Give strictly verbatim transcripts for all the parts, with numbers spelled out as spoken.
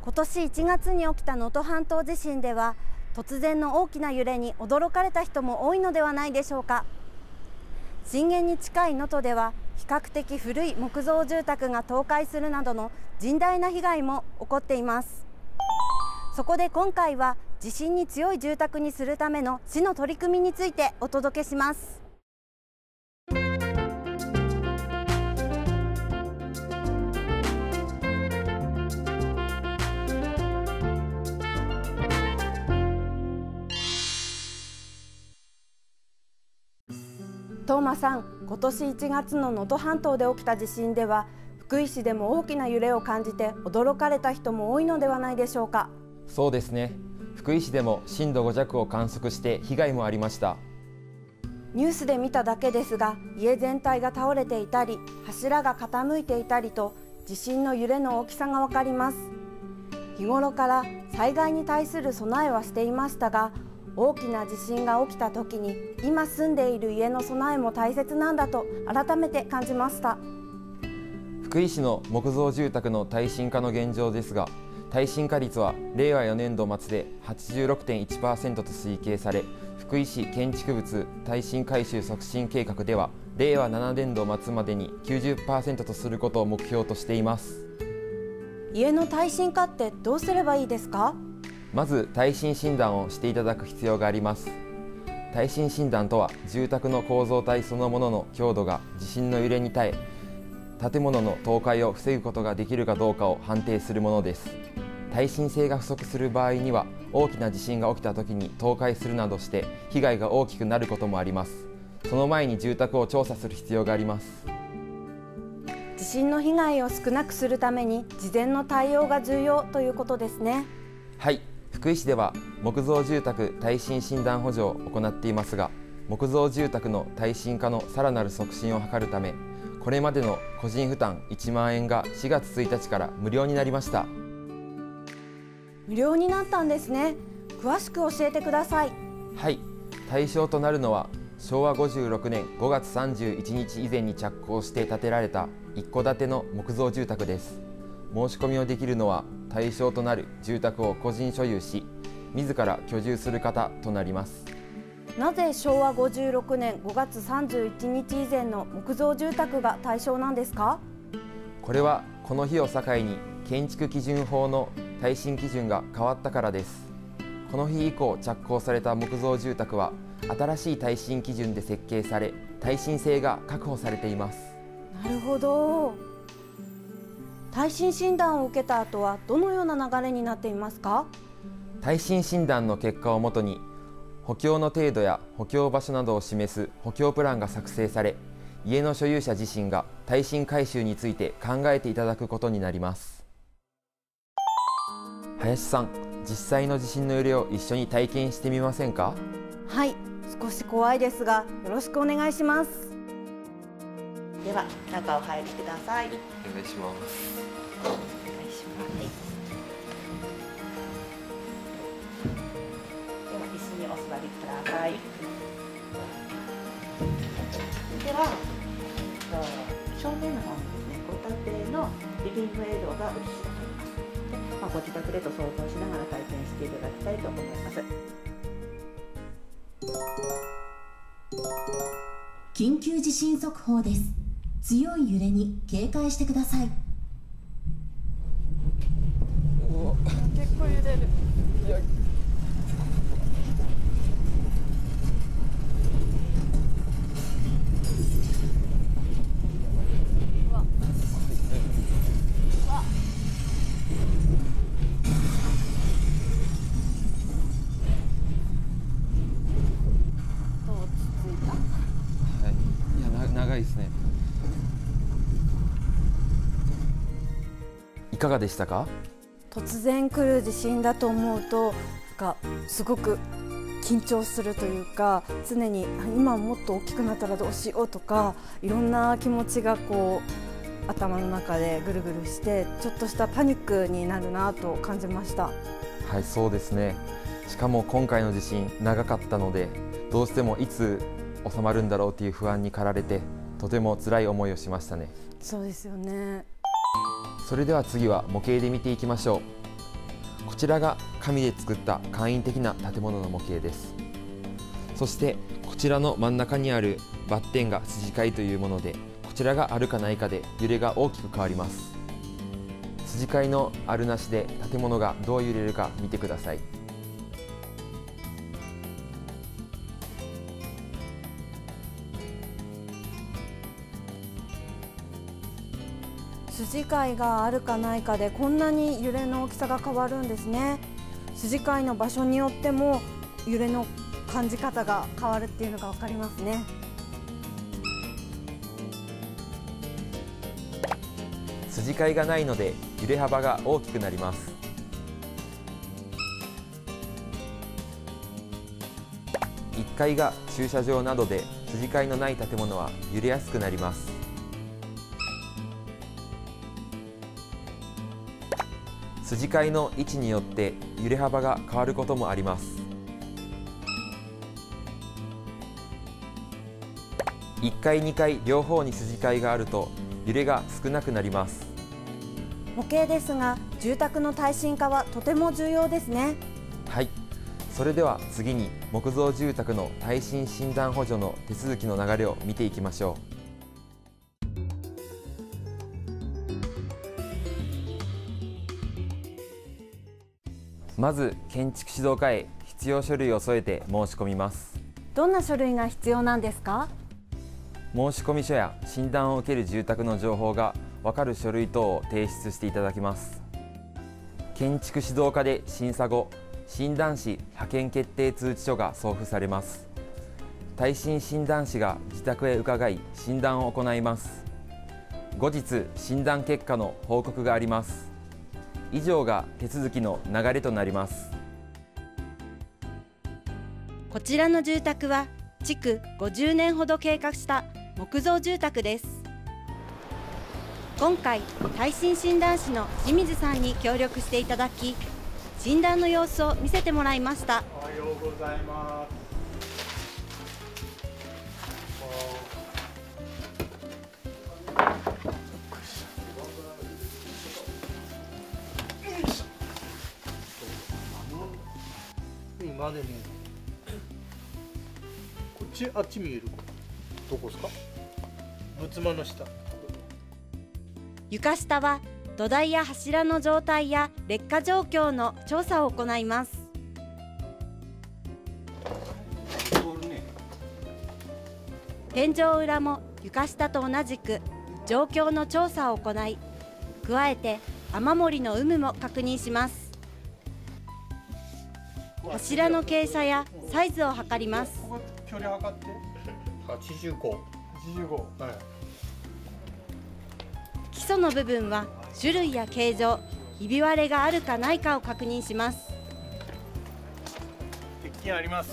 今年いちがつに起きた能登半島地震では、突然の大きな揺れに驚かれた人も多いのではないでしょうか。震源に近い能登では比較的古い木造住宅が倒壊するなどの甚大な被害も起こっています。そこで今回は地震に強い住宅にするための市の取り組みについてお届けします。トーマさん、今年いちがつの能登半島で起きた地震では福井市でも大きな揺れを感じて驚かれた人も多いのではないでしょうか。 そうですね。福井市でも震度ご弱を観測して被害もありました。 ニュースで見ただけですが、家全体が倒れていたり柱が傾いていたりと地震の揺れの大きさがわかります。日頃から災害に対する備えはしていましたが、大きな地震が起きた時に今住んでいる家の備えも大切なんだと改めて感じました。 福井市の木造住宅の耐震化の現状ですが、耐震化率はれいわよねんど末で はちじゅうろくてんいちパーセント と推計され、福井市建築物耐震改修促進計画ではれいわななねんど末までに きゅうじゅっパーセント とすることを目標としています。 家の耐震化ってどうすればいいですか？ まず耐震診断をしていただく必要があります。耐震診断とは、住宅の構造体そのものの強度が地震の揺れに耐え、建物の倒壊を防ぐことができるかどうかを判定するものです。耐震性が不足する場合には、大きな地震が起きた時に倒壊するなどして被害が大きくなることもあります。その前に住宅を調査する必要があります。 地震の被害を少なくするために事前の対応が重要ということですね。 はい、福井市では木造住宅耐震診断補助を行っていますが、木造住宅の耐震化のさらなる促進を図るため、これまでの個人負担いちまんえんがしがつついたちから無料になりました。 無料になったんですね。詳しく教えてください。 はい、対象となるのはしょうわごじゅうろくねんごがつさんじゅういちにち以前に着工して建てられた一戸建ての木造住宅です。申し込みをできるのは対象となる住宅を個人所有し、自ら居住する方となります。 なぜしょうわごじゅうろくねんごがつさんじゅういちにち以前の木造住宅が対象なんですか？ これはこの日を境に建築基準法の耐震基準が変わったからです。この日以降着工された木造住宅は新しい耐震基準で設計され、耐震性が確保されています。 なるほど。耐震診断を受けた後はどのような流れになっていますか？ 耐震診断の結果をもとに補強の程度や補強場所などを示す補強プランが作成され、家の所有者自身が耐震改修について考えていただくことになります。林さん、実際の地震の揺れを一緒に体験してみませんか？ はい、少し怖いですがよろしくお願いします。では中お入りください。 お願いします。 お願いします。はい、では椅子にお座りください。では、えっと、正面の方にですね、ご建てのリビングエリアが映し出されます。で、まあ、ご自宅でと想像しながら体験していただきたいと思います。 緊急地震速報です。強い揺れに警戒してください。 お、結構揺れる。いや、 いかがでしたか？ 突然来る地震だと思うと、なんかすごく緊張するというか、常に今もっと大きくなったらどうしようとか、いろんな気持ちがこう頭の中でぐるぐるして、ちょっとしたパニックになるなと感じました。 はい、そうですね。しかも今回の地震長かったので、どうしてもいつ収まるんだろうという不安に駆られて、とても辛い思いをしましたね。 そうですよね。 それでは次は模型で見ていきましょう。 ちらが紙で作った簡易的な建物の模型です。そしてこちらの真ん中にあるバッテンが筋交いというもので、こちらがあるかないかで揺れが大きく変わります。筋交いのあるなしで建物がどう揺れるか見てください。 筋交いがあるかないかでこんなに揺れの大きさが変わるんですね。筋交いの場所によっても揺れの感じ方が変わるっていうのが分かりますね。 筋交いがないので揺れ幅が大きくなります。いっかいが駐車場などで筋交いのない建物は揺れやすくなります。筋交いの位置によって揺れ幅が変わることもあります。いっかいにかい両方に筋交いがあると揺れが少なくなります。 模型ですが、住宅の耐震化はとても重要ですね。 はい、それでは次に木造住宅の耐震診断補助の手続きの流れを見ていきましょう。まず建築指導課へ必要書類を添えて申し込みます。 どんな書類が必要なんですか？ 申込書や診断を受ける住宅の情報が分かる書類等を提出していただきます。建築指導課で審査後、診断士派遣決定通知書が送付されます。耐震診断士が自宅へ伺い診断を行います。後日診断結果の報告があります。以上が手続きの流れとなります。 こちらの住宅は築ごじゅうねんほど経過した木造住宅です。今回耐震診断士の清水さんに協力していただき、診断の様子を見せてもらいました。 おはようございます。今でね、こっちあっち見えるどこですか？仏間の下。 床下は土台や柱の状態や劣化状況の調査を行います。天井裏も床下と同じく状況の調査を行い、加えて雨漏りの有無も確認します。柱の傾斜やサイズを測ります。 ここ距離測ってはちじゅうご、はちじゅうご、はい。 基礎の部分は種類や形状、ひび割れがあるかないかを確認します。 鉄筋あります。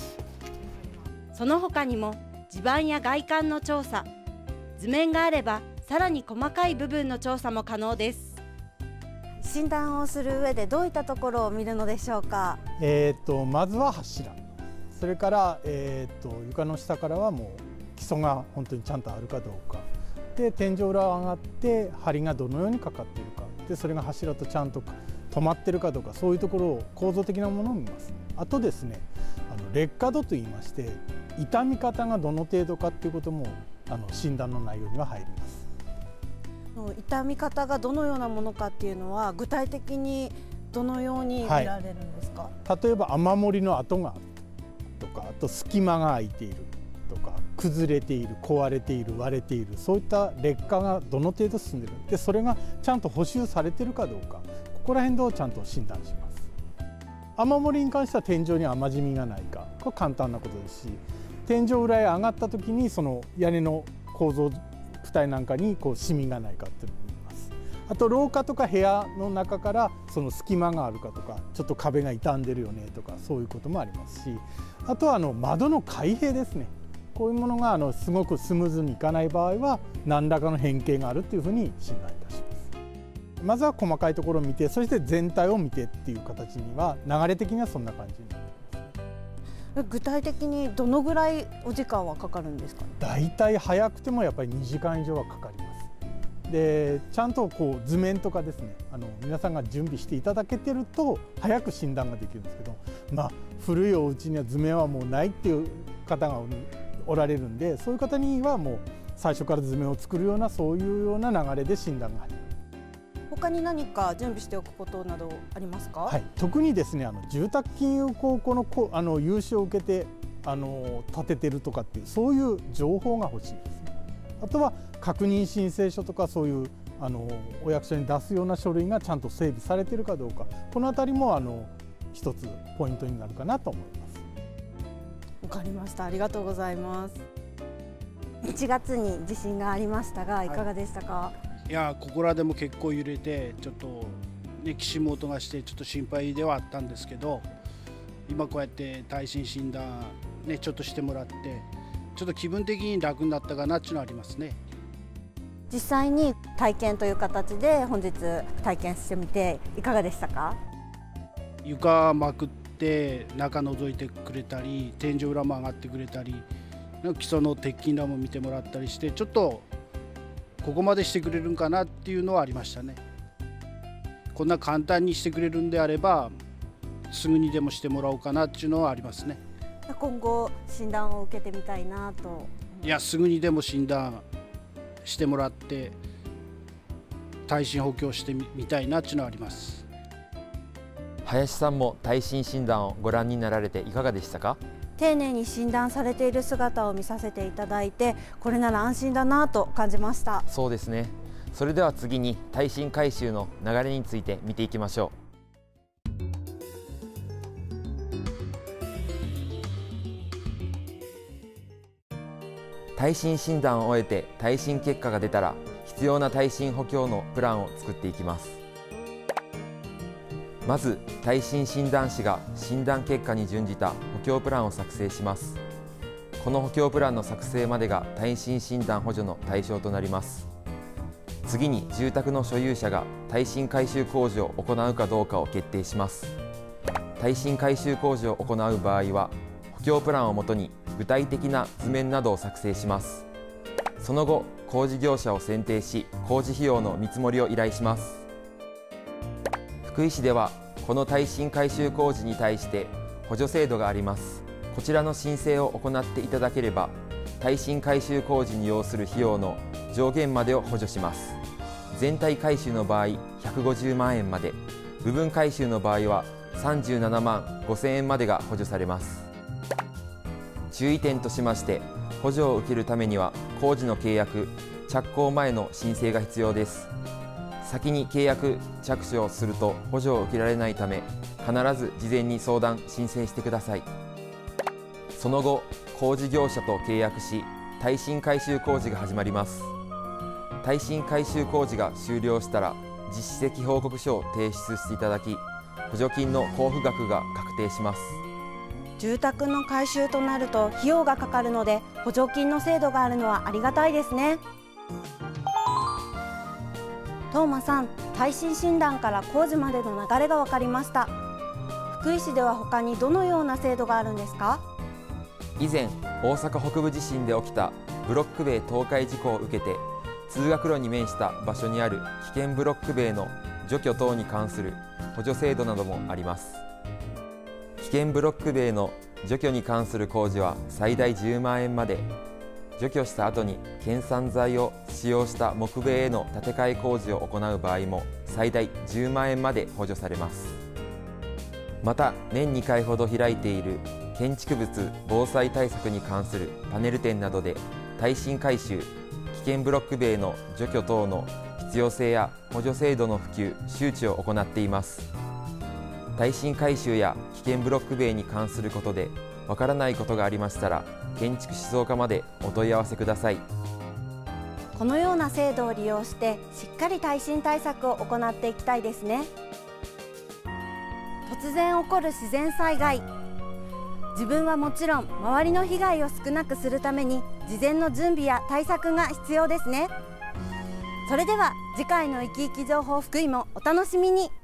その他にも地盤や外観の調査、図面があればさらに細かい部分の調査も可能です。診断をする上でどういったところを見るのでしょうか？ えー、とまずは柱、それから、えー、と床の下からはもう基礎が本当にちゃんとあるかどうかで、天井裏上がって梁がどのようにかかっているかで、それが柱とちゃんと止まっているかどうか、そういうところを構造的なものを見ます。あとですね、あの劣化度といいまして、傷み方がどの程度かっていうこともあの診断の内容には入ります。 傷み方がどのようなものかっていうのは具体的にどのように見られるんですか？ はい、例えば雨漏りの跡があるとか、あと隙間が空いているとか、崩れている、壊れている、割れている、そういった劣化がどの程度進んでいる、でそれがちゃんと補修されているかどうか、ここら辺をちゃんと診断します。雨漏りに関しては天井に雨染みがないか、これ簡単なことですし、天井裏へ上がった時にその屋根の構造躯体なんかにこうシミがないかっていうのを見ます。あと廊下とか部屋の中からその隙間があるかとか、ちょっと壁が傷んでるよねとか、そういうこともありますし、あとはあの窓の開閉ですね。こういうものがあのすごくスムーズにいかない場合は何らかの変形があるというふうに診断いたします。まずは細かいところを見て、そして全体を見てっていう形には、流れ的にはそんな感じになってます。 具体的にどのぐらいお時間はかかるんですか？ だいたい早くてもやっぱりにじかん以上はかかります。 でちゃんとこう図面とかですね、あの皆さんが準備していただけてると早く診断ができるんですけど、まあ、古いお家には図面はもうないっていう方がおられるんで、そういう方にはもう最初から図面を作るようなそういうような流れで診断が始まる。 他に何か準備しておくことなどありますか？ はい、特にですね、あの住宅金融高校のこあの融資を受けてあの建ててるとかっていうそういう情報が欲しいですね。あとは確認申請書とかそういうあのお役所に出すような書類がちゃんと整備されているかどうか、このあたりもあの一つポイントになるかなと思います。 わかりました。ありがとうございます。いちがつに地震がありましたがいかがでしたか？はい、 いやここらでも結構揺れてちょっと、ね、きしむ音がしてちょっと心配ではあったんですけど、今こうやって耐震診断、ね、ちょっとしてもらってちょっと気分的に楽になったかなっていうのはありますね。 実際に体験という形で本日体験してみていかがでしたか？ 床まくって中覗いてくれたり、天井裏も上がってくれたり、基礎の鉄筋裏も見てもらったりして、ちょっとここまでしてくれるんかなっていうのはありましたね。こんな簡単にしてくれるんであればすぐにでもしてもらおうかなっていうのはありますね。 今後診断を受けてみたいなと。 いやすぐにでも診断してもらって耐震補強してみたいなっていうのはあります。 林さんも耐震診断をご覧になられていかがでしたか？ 丁寧に診断されている姿を見させていただいて、これなら安心だなと感じました。 そうですね。それでは次に耐震改修の流れについて見ていきましょう。耐震診断を終えて耐震結果が出たら必要な耐震補強のプランを作っていきます。まず耐震診断士が診断結果に準じた補強プランを作成します。この補強プランの作成までが耐震診断補助の対象となります。次に住宅の所有者が耐震改修工事を行うかどうかを決定します。耐震改修工事を行う場合は補強プランをもとに具体的な図面などを作成します。その後工事業者を選定し工事費用の見積もりを依頼します。福井市ではこの耐震改修工事に対して補助制度があります。こちらの申請を行っていただければ耐震改修工事に要する費用の上限までを補助します。全体改修の場合ひゃくごじゅうまんえんまで、部分改修の場合はさんじゅうななまんごせんえんまでが補助されます。注意点としまして、補助を受けるためには工事の契約・着工前の申請が必要です。先に契約・着手をすると補助を受けられないため、必ず事前に相談・申請してください。その後、工事業者と契約し、耐震改修工事が始まります。耐震改修工事が終了したら、実施績報告書を提出していただき、補助金の交付額が確定します。 住宅の改修となると費用がかかるので、補助金の制度があるのはありがたいですね。東間さん、耐震診断から工事までの流れが分かりました。福井市では他にどのような制度があるんですか？ 以前、大阪北部地震で起きたブロック塀倒壊事故を受けて、通学路に面した場所にある危険ブロック塀の除去等に関する補助制度などもあります。危険ブロック塀の除去に関する工事は最大じゅうまんえんまで、除去した後に県産材を使用した木塀への建て替え工事を行う場合も最大じゅうまんえんまで補助されます。また年にかいほど開いている建築物防災対策に関するパネル展などで耐震改修、危険ブロック塀の除去等の必要性や補助制度の普及・周知を行っています。耐震改修や危険ブロック塀に関することでわからないことがありましたら、建築思想課までお問い合わせください。 このような制度を利用してしっかり耐震対策を行っていきたいですね。突然起こる自然災害、自分はもちろん周りの被害を少なくするために事前の準備や対策が必要ですね。それでは次回のいきいき情報福井もお楽しみに。